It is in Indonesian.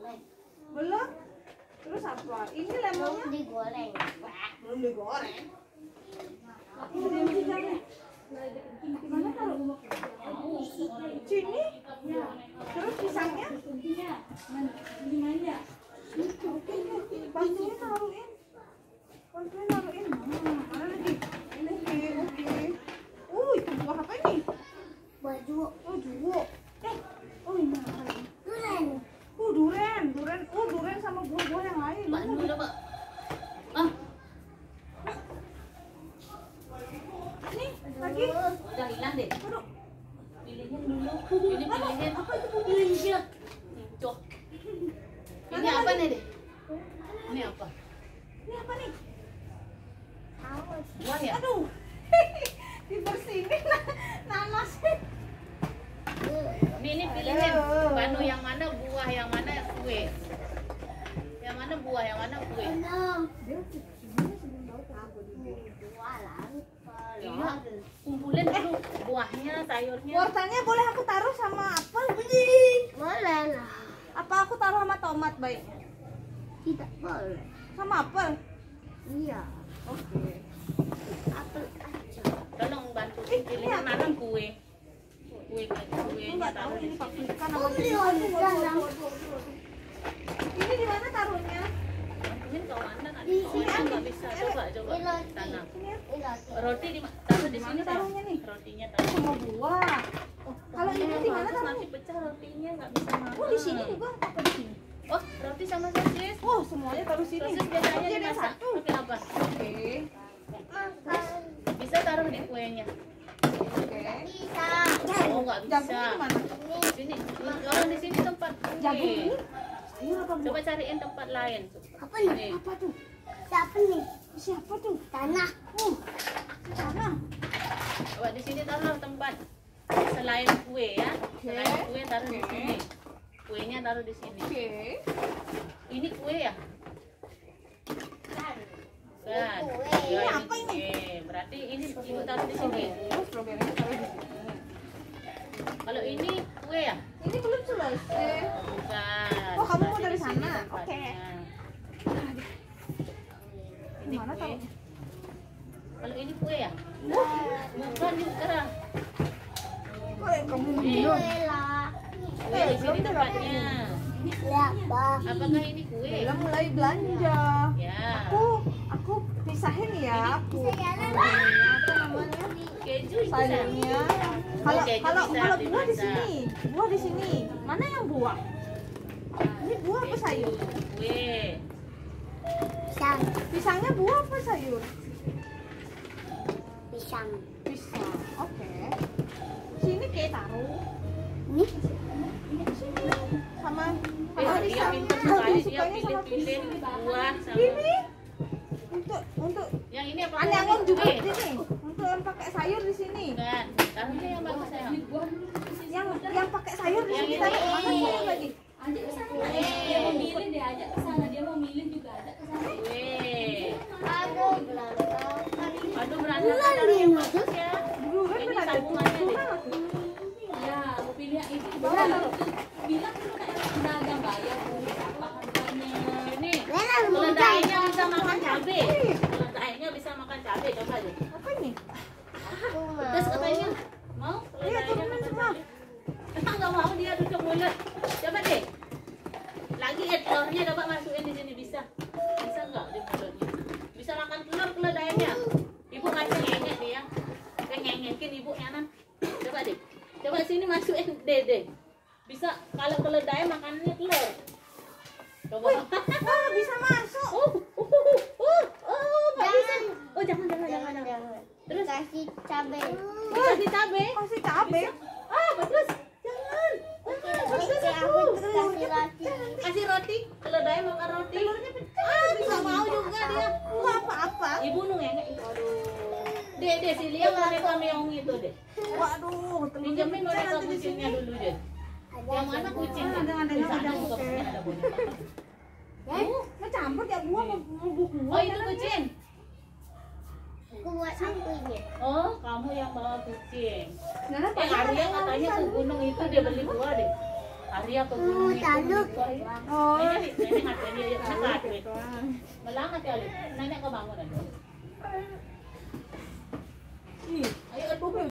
Belum? Terus apa? Ini lemonnya digoreng. belum digoreng. Gimana taruh? Sini? Terus pisangnya? Oke, bantuin taruhin. Bantuin taruhin. Mana lagi? Oke. Itu buah apa ini? Baju Oh, juwo. Oh ini apa ini? duren. Duren sama buah-buah yang lain. Mbak Nur udah, Mbak. Ini lagi. Udah hilang deh. Aduh, Pilihin dulu. Ini pilihin. apa itu? Pilihin. Cok. Ini apa nih deh? Ini apa? Ini apa nih? Buah ya? Aduh. Dibersihin nanasnya. Ini pilihin. Banu yang mana buah, yang mana kue. Yang mana buah, yang mana kue. Iya, kumpulin dulu buahnya, sayurnya. Wortelnya boleh aku taruh sama apel? Boleh lah. Apa aku taruh sama tomat baiknya? Tidak boleh. Sama apel? Iya. Oke. Apel aja. Tolong bantu pilihin mana kue. Kuenya Nggak tahu taruh di ini sini. paprika nama ini di mana taruhnya? Bantuin kawanan, Di sini. kawanan nggak bisa. Coba tanam. Roti taruh di sini taruhnya nih. Rotinya taruh. Sama buah. Kalau ini di mana Terus taruh? nanti pecah rotinya nggak bisa makan. Oh, di sini juga apa di sini? Oh, roti sama sosis. Oh, semuanya taruh sini. Sosis biasanya Jadi ada dimasak satu. pakai apa? Oke. Makan. Bisa taruh di kuenya. Oke. Bisa. Oh, nggak bisa. Jagungnya di mana? Sini, kalau di sini tempat Jagung kue. ini? Sayur apa buah? Coba cariin tempat lain. Apa nih? Nih. Apa tuh? Siapa nih? Siapa tuh? Tanah. Sana. Coba di sini taruh tempat selain kue ya. Selain kue taruh di sini. Kuenya taruh di sini. Oke. Ini kue ya? Kan. Kan. Kue. Ya, Ini apa ini? kue. Berarti ini taruh di sini. Terus strawberry taruh di sini. Kalau ini kue ya? Ini belum selesai. Bukan. Oh, kamu mau Berarti dari di sini sana? tempatnya. Ini Gimana kue. tahu? Kalau ini kue ya? Bukan juga. Kamu Iya. Kue lah. Kue di sini tempatnya. Siapa? Apakah ini kue? Bella mulai belanja. Ya. Aku pisahin ya. Aku Saya apa namanya? Keju bisa. Sayurnya. Kalau Keju kalau bisa kalau buah di dimasak. sini. Buah di sini. Mana yang buah? Ini buah apa sayur? Kue. pisang. Pisangnya buah apa sayur? Pisang. Pisang. Oke. Sini kayak taruh. Ini Sama Dia pisang. pintar Lebih sekali, dia sukanya sama pilih-pilih pisang. buah sama. Ini untuk Yang ini apa? aneh angin juga Eh, di sini. Untuk yang pakai sayur di sini. Bukan. Taruhnya yang bagus sayang. Yang pakai sayur di Yang sini ini. taruh mana sayur lagi? Ajak ke sana. Dia mau milih dia ajak ke sana. Dia mau milih juga ajak ke sana. Kue. aduh berantakan. Aduh berantakan taruh yang bagus ya. Dulu kan Ini ada sambungannya deh. Ya, aku pilih yang itu. Bilang dulu kayak pedagang bayar berapa harganya. Ini Lena keledainya bisa makan cabe. Keledainya bisa makan cabe, coba deh. Apa ini? Terus katanya mau Iya, keledainya turunin makan semua. cabe. Emang nggak mau dia tutup mulut. Coba deh. Lagi telurnya coba masukin di sini bisa. Bisa nggak di mulutnya? Bisa makan telur keledainya. Ibu ngasih ngengek dia. Ngengekin ibunya nan. Coba deh. Coba sini masukin dede. Bisa kalau keledai makannya telur. Coba. Wah, bisa masuk. Nggak bisa. Oh jangan. Terus kasih cabai. kasih cabe. Kasih cabe. Bagus. Jangan. Kasih roti. Kasih roti. Keledai makan roti. Bisa mau juga dia. Enggak apa-apa. Ibu nungengek. Aduh. Dede si Lia boneka meong itu deh. Waduh, Pinjamin boneka nanti di kucingnya sini. dulu deh. Yang mana kucingnya? Ada, Di sana ada, juga oke. punya ada boneka. Mau campur ya buah mau buah. Oh itu kucing. Aku buat aku ini. Oh kamu yang bawa kucing. Nana Arya katanya ke gunung itu dia beli buah deh. Arya ke gunung taluk. Oh. Nenek ngat dia ya, nenek. Malangat kali. Nenek kebangun aja.